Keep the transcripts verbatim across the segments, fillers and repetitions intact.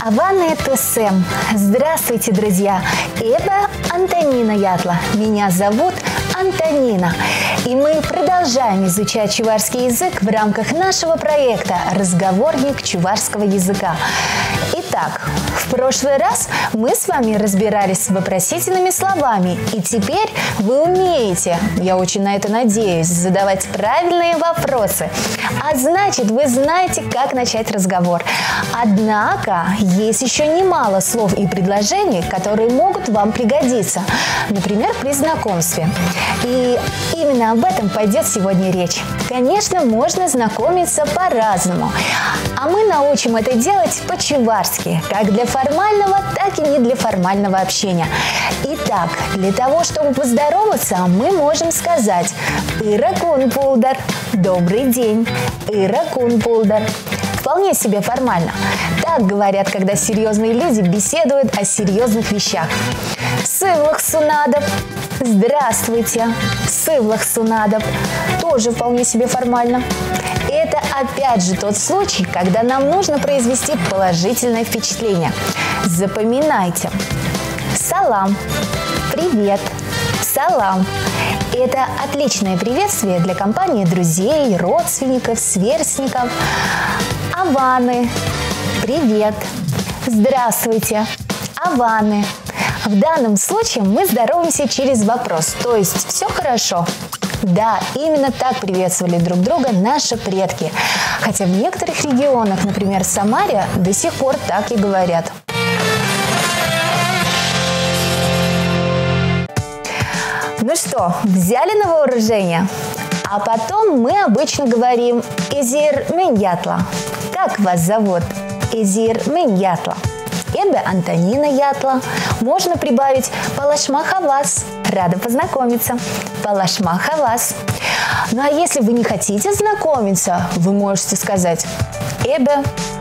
Авана Тусем. Здравствуйте, друзья! Это Антонина Ятла. Меня зовут Антонина. И мы продолжаем изучать чувашский язык в рамках нашего проекта «Разговорник чувашского языка». Итак, в прошлый раз мы с вами разбирались с вопросительными словами, и теперь вы умеете, я очень на это надеюсь, задавать правильные вопросы. А значит, вы знаете, как начать разговор. Однако, есть еще немало слов и предложений, которые могут вам пригодиться, например, при знакомстве. И именно об этом пойдет сегодня речь. Конечно, можно знакомиться по-разному, а мы научим это делать по-чувашски, как для формального, так и не для формального общения. Итак, для того, чтобы поздороваться, мы можем сказать «Иракун пулдар» – «Добрый день», «Иракун пулдар». Вполне себе формально. Так говорят, когда серьезные люди беседуют о серьезных вещах. Сывлах сунадов. Здравствуйте. Сывлах сунадов. Тоже вполне себе формально. Это опять же тот случай, когда нам нужно произвести положительное впечатление. Запоминайте. Салам. Привет. Салам. Это отличное приветствие для компании друзей, родственников, сверстников. Аваны. Привет. Здравствуйте. Аваны. В данном случае мы здороваемся через вопрос, то есть все хорошо. Да, именно так приветствовали друг друга наши предки. Хотя в некоторых регионах, например, в Самаре, до сих пор так и говорят. Ну что, взяли на вооружение? А потом мы обычно говорим «Изир мен ятла». Как вас зовут? Изир мен ятла. Это Антонина Ятла. Можно прибавить «Палашма хавас». Рада познакомиться. «Палашма хавас». Ну а если вы не хотите знакомиться, вы можете сказать «Эбе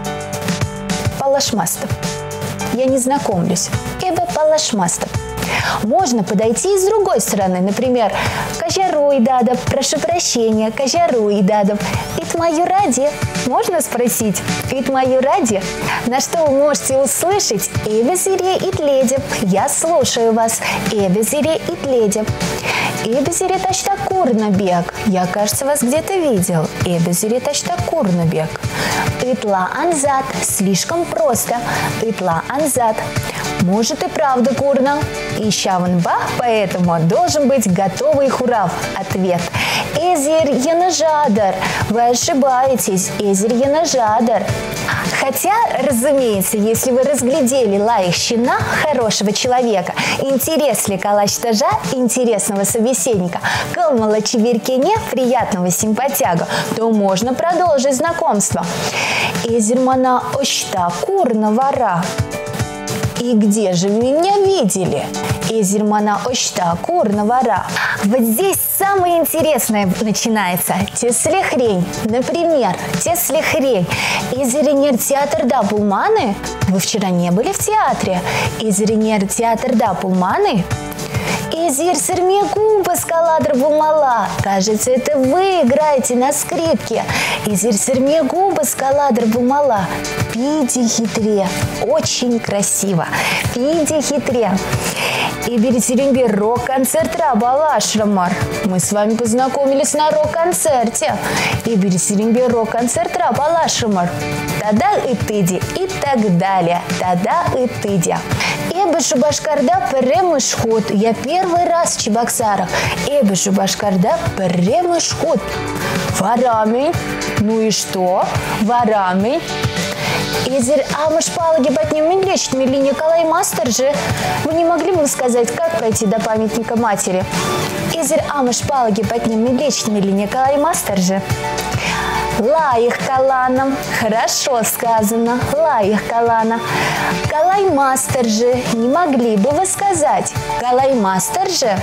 палашмастов». Я не знакомлюсь. «Эбе палашмастов». Можно подойти и с другой стороны, например, «Кажаруй дадов», прошу прощения, «Кажаруй дадов», «Итмаю ради». Можно спросить «Итмаю ради», на что вы можете услышать «Эбезире итледев», «Я слушаю вас», «Эбезире итледев». «Эбезире тачта курнабег», «Я, кажется, вас где-то видел», «Эбезире тачта курнабег». «Итла анзад», слишком просто, «Итла анзад». Может и правда курно. И щаванбах, поэтому должен быть готовый хурав. Ответ. Эзир янажадар. Вы ошибаетесь. Эзир янажадар. Хотя, разумеется, если вы разглядели лаих щена, хорошего человека, интерес ли калач-тажа, интересного собеседника, калмала чеверкене, приятного симпатяга, то можно продолжить знакомство. Эзир мана ощта курна вара. И где же вы меня видели? Эзермана ощта курна вара. Вот здесь самое интересное начинается. Теслихрень. Например, теслихрень. Эзеренер театр да пулманы? Вы вчера не были в театре? Эзеренер театр да пулманы? Эзир сырмегу баскаладр бумала. Кажется, это вы играете на скрипке. Эзир сырмегу баскаладр бумала. Пиди хитре. Очень красиво. Пиди хитре. И беретеримбер рок-концерт Рабала Ашрамар. Мы с вами познакомились на рок-концерте. И беретеримбер рок-концерт Рабала Ашрамар. Тогда и тыди. И так далее. Тогда и тыди. Эбышу башкарда перемышход. Я первый раз в Чебоксарах. Эбышу башкарда перемышход. Варами. Ну и что? Варами. Эзер амыш палаги батнем медлечит мили Николай Мастер же. Вы не могли бы сказать, как пройти до памятника матери? Эзер амыш палаги батнем медлечит мили Николай Мастер же. Лаих каланом. Хорошо сказано. Лаих калана. Калай Мастер же. Не могли бы вы сказать? Калай Мастер же.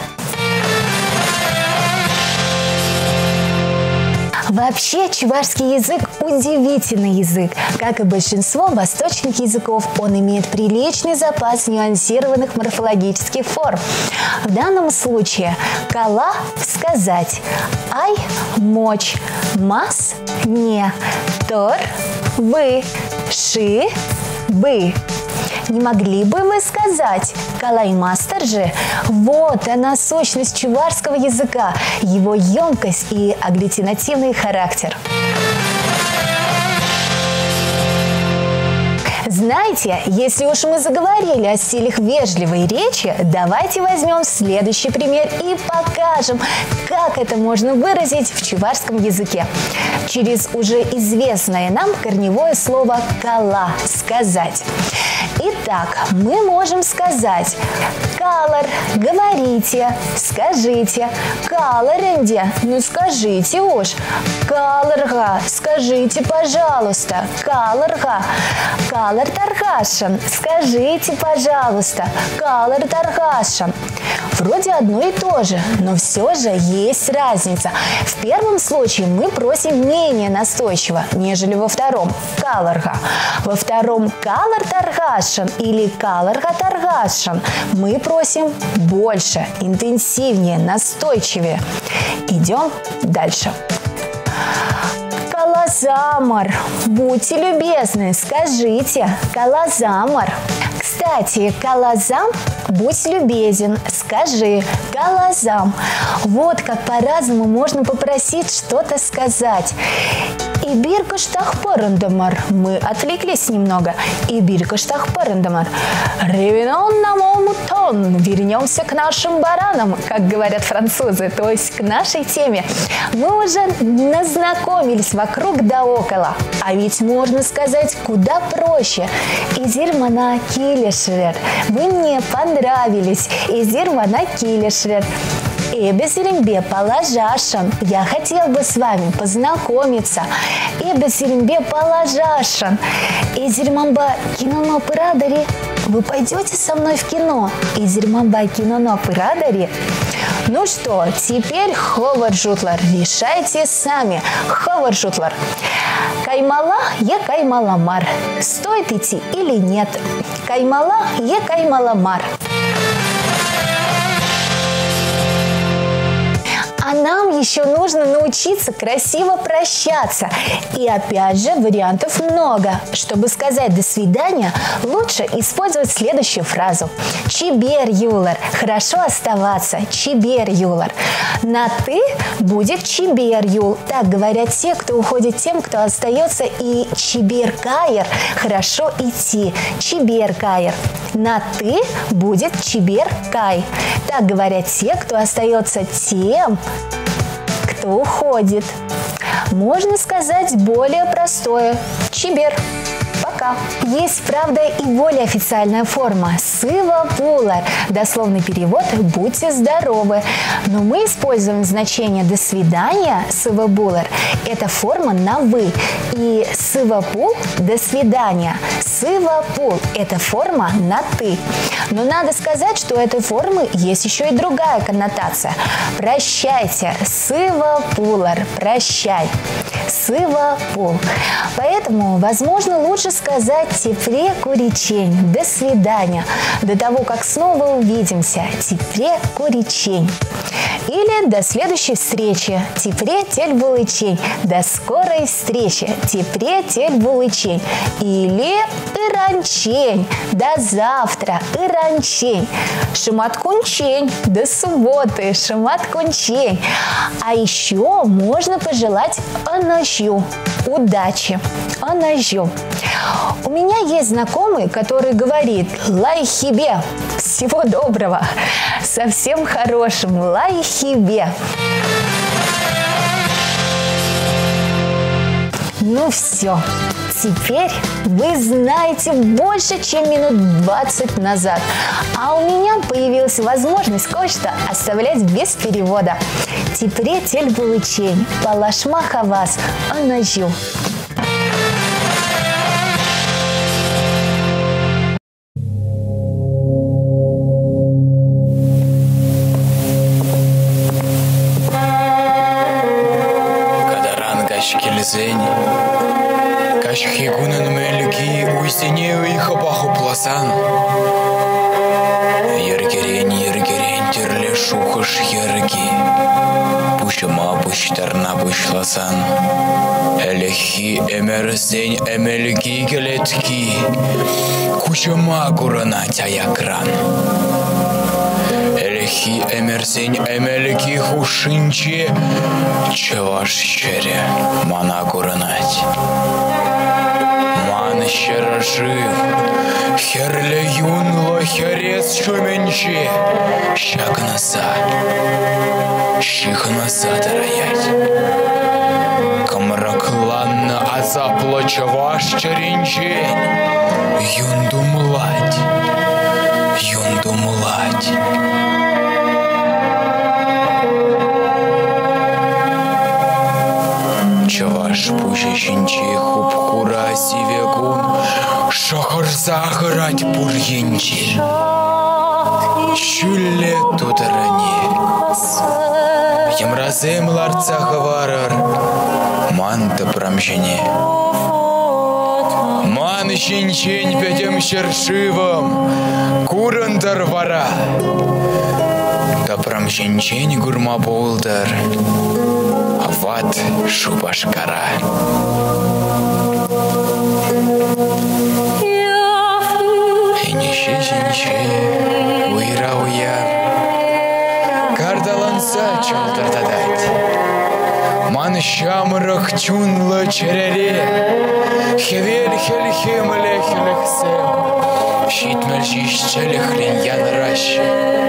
Вообще, чувашский язык – удивительный язык. Как и большинство восточных языков, он имеет приличный запас нюансированных морфологических форм. В данном случае «кала» – сказать, «ай» – мочь, «мас» – не, «тор» – вы, «ши» бы. Не могли бы вы сказать «калаймастер» же? Вот она сущность чувашского языка, его емкость и аглютинативный характер. Знаете, если уж мы заговорили о стилях вежливой речи, давайте возьмем следующий пример и покажем, как это можно выразить в чувашском языке. Через уже известное нам корневое слово «кала» – «сказать». Итак, мы можем сказать «калар» – «говорите», «скажите», «каларенде» – «ну скажите уж», «каларга» – «скажите, пожалуйста», «каларга», «калар таргашан» – «скажите, пожалуйста», «калар таргашан». Вроде одно и то же, но все же есть разница. В первом случае мы просим менее настойчиво, нежели во втором «каларга». Во втором «калар таргашан» или «каларга таргашан» мы просим больше, интенсивнее, настойчивее. Идем дальше. Калазамар. Будьте любезны, скажите «калазамар». Кстати, калазам – будь любезен, скажи калазам. Вот как по-разному можно попросить что-то сказать. И биркаштахпарандамар. Мы отвлеклись немного. И биркаштахпарандамар. Ревенон намомутон. Вернемся к нашим баранам, как говорят французы, то есть к нашей теме. Мы уже назнакомились вокруг да около. А ведь можно сказать куда проще. Изирмана килешрер. Вы мне понравились. Изирмана килешрер. Эбесеримбе положашан. Я хотел бы с вами познакомиться. Эбесеримбе положашан. Эзермамба киноно пырадари. Вы пойдете со мной в кино? Эзермамба киноно пырадари. Ну что, теперь Ховар Жутлар. Решайте сами. Ховар Жутлар. Каймала е каймаламар. Стоит идти или нет? Каймала е каймаламар. А нам еще нужно научиться красиво прощаться. И опять же, вариантов много. Чтобы сказать «до свидания», лучше использовать следующую фразу. Чибер юлар. Хорошо оставаться. Чибер юлар. На «ты» будет чибер юл. Так говорят те, кто уходит, тем, кто остается. И чибер кайер. Хорошо идти. Чибер кайер. На «ты» будет чибер кай. Так говорят те, кто остается, тем, кто уходит. Можно сказать более простое. Чибер. Пока. Есть, правда, и более официальная форма. Сыва пулар. Дословный перевод «будьте здоровы». Но мы используем значение «до свидания» сыва булар. Это форма на «вы». И сыва пул – «до свидания». Сыва пул – это форма на «ты». Но надо сказать, что у этой формы есть еще и другая коннотация. Прощайте. Сыва пулар. Прощай. Сыва пул. Поэтому, возможно, лучше сказать «тепре куричень», «до свидания», до того, как снова увидимся, «тепре куричень». Или «до следующей встречи», «тепре тель булычень», «до скорой встречи», «тепре тель булычень». Или «иранчень», «до завтра», «иранчень», «шаматкунчень», «до субботы», «шаматкунчень». А еще можно пожелать «анажью», «удачи», «анажью». У меня есть знакомый, который говорит «лайхибе», «всего доброго», «совсем хорошим», «лайхибе». Ну все, теперь вы знаете больше, чем минут двадцать назад. А у меня появилась возможность кое-что оставлять без перевода. Тепре тель булычень, палашма хавас, анажю. Килзень, кашхигуна нумелюки уйсенеу и хабаху пласан. Ергерень, ергерень, терле шухаш ерги. Пусть Кучыма пуштарна пушласан. Элехи эмерсен эмелги келетки. Кучыма курана таякран. Элехи эмерсен эмелги хушинче. Чаваш чере мана куранать. Ман щера жив. Херле юнло херец чуменче. Щагнаса. Щихнаса тараять. Камракланна азапло чаваш черенчень. Юнду младь. Юнду младь. Чаваш пуще щенче хуп хура сивекун. Шахар захарать пурьенче. Щуле тударане. Емразем ларца хаварар. Манта прамщине. Ман щенчень пятем щершивом. Курандар вара. Да прамщенчень гурма болдар. Ават шубашкара. И нище щенче. Уйра уя. Кардаланса чалтардадать. Ман щамрах тюнла черере. Хевель хель хемле хелехсем. Щитмель щищеле хреньян раще.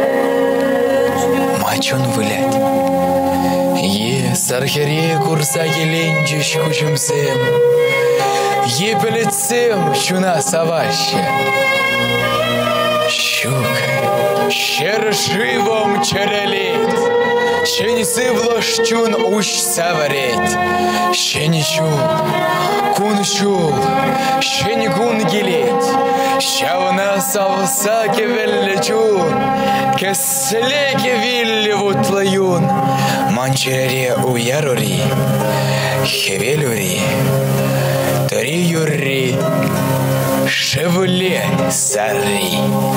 Мачун вылять. Е сархере курса еленчиш кучумсем. Е пелецем щуна саваще. Щука, щершивом черелить. Щенцы влащун уж савареть. Щеничул, кун чул, щеникун гелеть. Щавна савсаке веллечун. Кеслеке виллевут лаюн. Манчере уярури. Хевелюри. Тори юри. Шевле сари.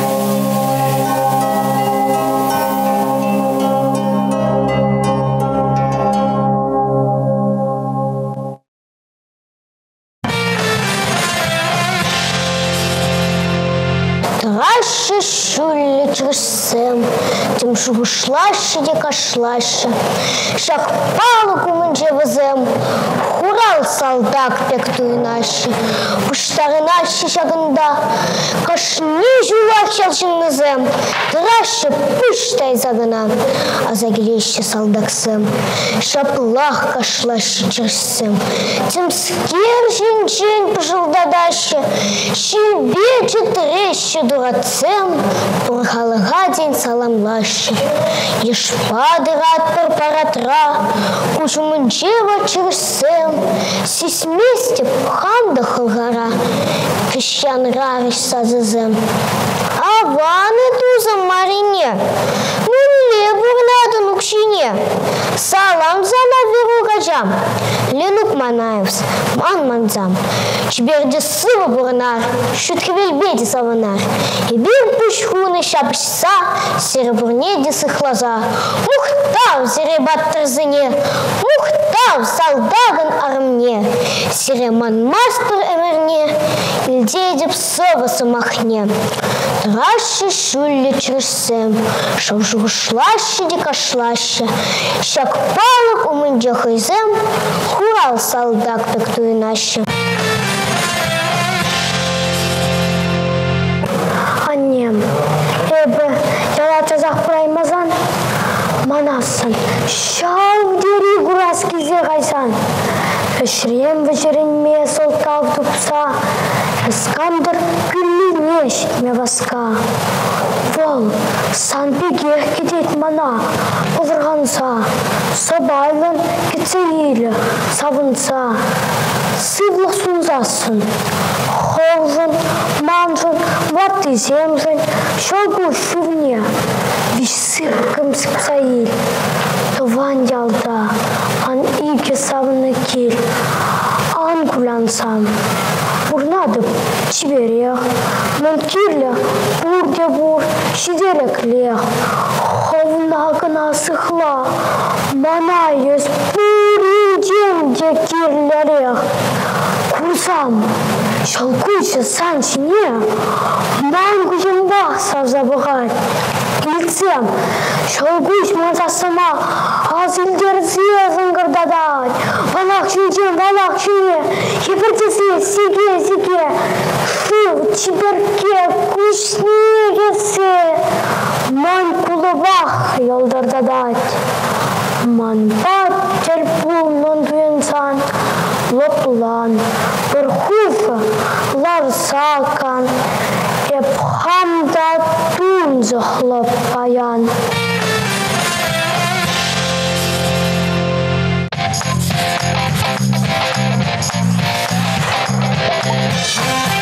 Траши шулли чрсем, тем шушлаще де кашлаще, шаг палку менже везем, хурал солдат пектуй наши, пуштари наши шаганда, кашни жулахел шиннезем, траши пуштай загана, а загреще солдаксем, шаплах кашлаще чрсем, тем скержен жень пожелдадаще, щебечет трещи дурацем, пурхалгадень саламлаще, ешпады рад перпаратра, кучу мунчева чрсем, сись вместе пханда халгара, крещан рарищ сазазем. А ваны туза марине, ну лебур надо нукшине, салам за наверу гажам, ленук манаевс, ман манзам, чберде сыва бурнар, шутки вельбеди саванар, и бир пушхуны шапшса, серебурне десых лоза, мухтав зеребат тарзыне, мухтав солдаган армне, сереман мастер эмерне, ильдеде псова самахне. Траши шулли чрсем, шов жушлаще де кашлаще, щак палок у мынде хойзем, хурал солдат пектуй наще. Аннем, эбе, ялата захпраймазан, манасан, шау дери гураски зегайсан, Шрем вечереньме солтав тупса, Искандер кылинеш меваска. Вол, сан бегех кедет мана, Озырганса, Собайлын кецейлі, савынса, Сывлық сунзасын, Холжын, манжын, ваты земжын, Шолгу шувне, Вишсып кымсып сайыл, Тован ялда, ан иге савыны кел, Ан кулансам, Бурнады чиберех, мункирле, бурге бур, шидерек лех, ховна гына сыхла, мана ес пурин де кирлерех. Курсам, шалкуйся санчине, мангу ембах сав забыгать. Лицем, шалкуйся маза сама, аз илдерзе зыңгырдадать. Балак чунчен, балак чуне, епертесе, сиге, сиге. Шу, чиберке, кушнегесе. Ман кулыбах елдырдадать. Ман бат терпул нон дуенсан. Лоплан, перхуфа, ларсакан, епхамда тунза хлопаян. We'll be right back.